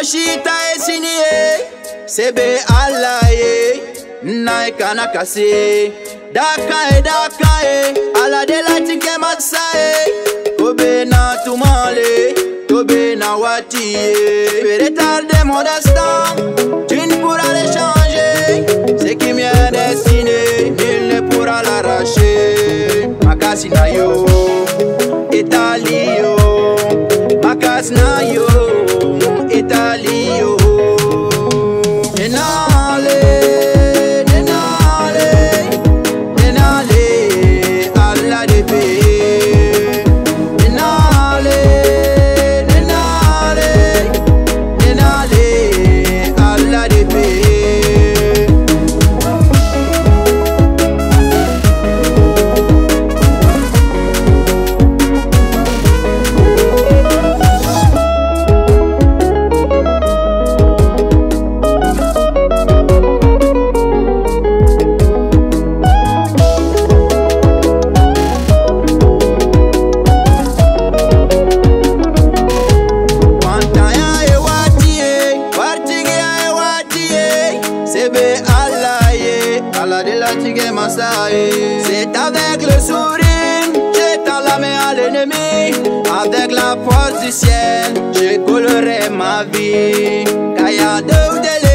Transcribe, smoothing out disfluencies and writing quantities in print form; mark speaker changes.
Speaker 1: Moshita est signé, c'est BEY, Naika Nakase, Dakae, ala de la tike matsae, Kobe na tumale, Kobe na wati, Pérétal de mon destin, tu ne pourras le changer, ce qui m'est destiné, nul ne pourra l'arracher. Makasina yo, Italio, Makasina yo, Italio. C'est avec le sourire, j'étends la main à l'ennemi. Avec la force du ciel, je coulerai ma vie. Kaya de